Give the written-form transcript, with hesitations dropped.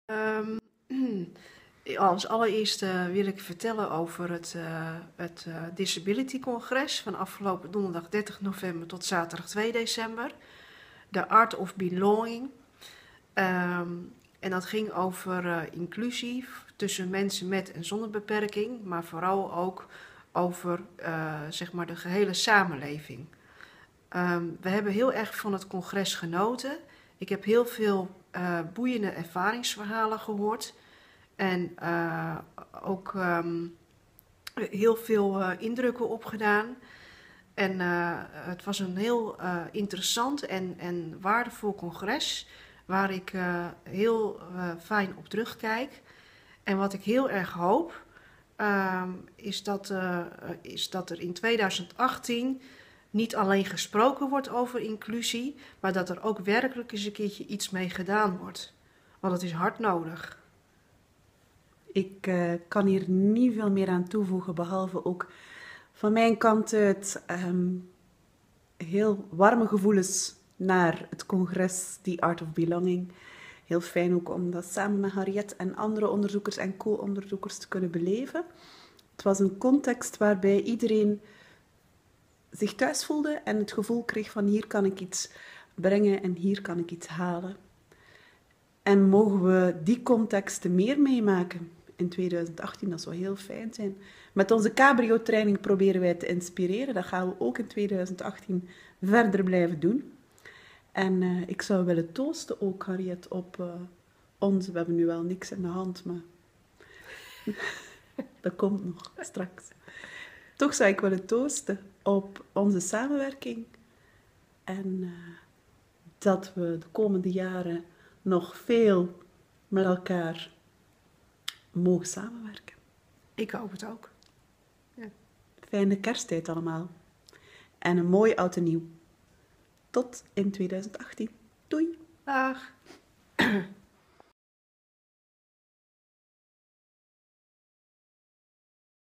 Ehm, Als allereerste wil ik vertellen over het Disability Congres van afgelopen donderdag 30 november tot zaterdag 2 december. The Art of Belonging. En dat ging over inclusie tussen mensen met en zonder beperking, maar vooral ook over zeg maar de gehele samenleving. We hebben heel erg van het congres genoten. Ik heb heel veel boeiende ervaringsverhalen gehoord. En ook heel veel indrukken opgedaan. En het was een heel interessant en waardevol congres. Waar ik heel fijn op terugkijk. En wat ik heel erg hoop, is dat er in 2018 niet alleen gesproken wordt over inclusie, maar dat er ook werkelijk eens een keertje iets mee gedaan wordt. Want het is hard nodig. Ik kan hier niet veel meer aan toevoegen, behalve ook van mijn kant uit heel warme gevoelens naar het congres The Art of Belonging. Heel fijn ook om dat samen met Harriet en andere onderzoekers en co-onderzoekers te kunnen beleven. Het was een context waarbij iedereen zich thuis voelde en het gevoel kreeg van hier kan ik iets brengen en hier kan ik iets halen. En mogen we die contexten meer meemaken in 2018, dat zou heel fijn zijn. Met onze cabrio-training proberen wij te inspireren. Dat gaan we ook in 2018 verder blijven doen. En ik zou willen toosten ook, Harriet, op onze... We hebben nu wel niks in de hand, maar dat komt nog straks. Toch zou ik willen toosten op onze samenwerking. En dat we de komende jaren nog veel met elkaar mogen samenwerken. Ik hoop het ook. Ja. Fijne kersttijd allemaal. En een mooi oud en nieuw. Tot in 2018. Doei! Dag!